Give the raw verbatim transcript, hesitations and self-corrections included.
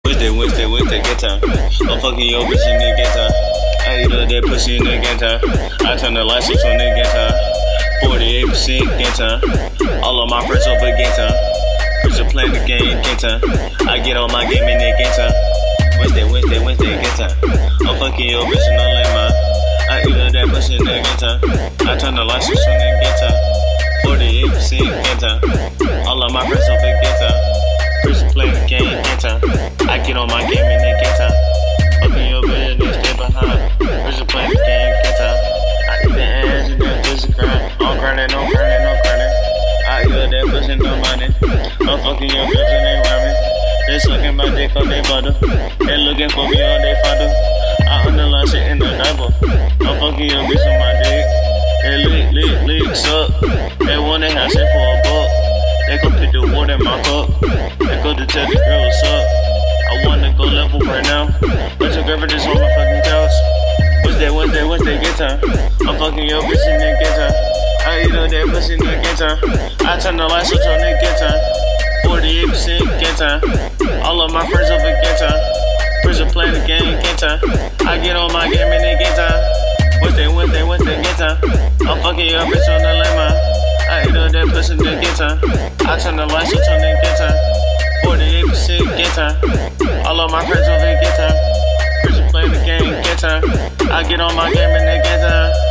Wednesday, Wednesday, Wednesday, get time. I'm fucking your bitch in the get time. I eat up that pussy in the get time. I turn the lights switch on the get time. forty-eight percent get time. All of my friends over get time. Push up playing the game, get time. I get on my game in the get time. Wednesday, Wednesday, Wednesday, get time. I'm fucking your bitch in the lane, I eat up that pussy in the get time. I turn the lights switch on the get time. forty-eight percent get time. All of my friends over get time. Push up playing the game, get time. I get on my game in the get time. Fucking your bitch, they stay behind. Push up playing the game, get time. I eat the ass and then pussy grind. I'm grinding, no grinding, no grinding. I eat up that pussy, no money. I'm fucking your bitch and they rhyming. They sucking my dick on they butter. They looking for me on they father. I underline shit in the diaper. I'm fucking your bitch on my dick. They lick, lick, lick, suck. They wanna have shit for a buck. They gon' pick the water in my cup. They go to tell the girl what's up. I wanna go level right now. But your girlfriend just on my fucking couch. Wednesday, Wednesday, Wednesday, get time. I'm fucking your bitch in the get time. I eat up that pussy in the get time. I turn the lights switch on the get time. forty-eight percent get time. All of my friends over get time. Prison play the game, get time. I get on my game and they get time. Wednesday, Wednesday, Wednesday, get time. I'm fucking your bitch on the lane, I eat up that pussy in the get time. I turn the lights switch on the get time. forty-eight percent get time. All of my friends over get time. Prison play the game, get time. I get on my game and they get time.